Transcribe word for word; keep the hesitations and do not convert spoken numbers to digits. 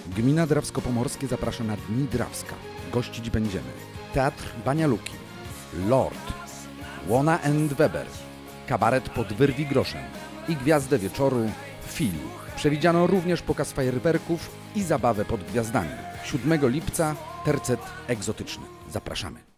Gmina Drawsko-Pomorskie zaprasza na Dni Drawska. Gościć będziemy Teatr Banialuki, Lord, Łona and Weber, kabaret pod Wyrwi groszem i gwiazdę wieczoru Phil. Przewidziano również pokaz fajerwerków i zabawę pod gwiazdami. siódmego lipca tercet egzotyczny. Zapraszamy.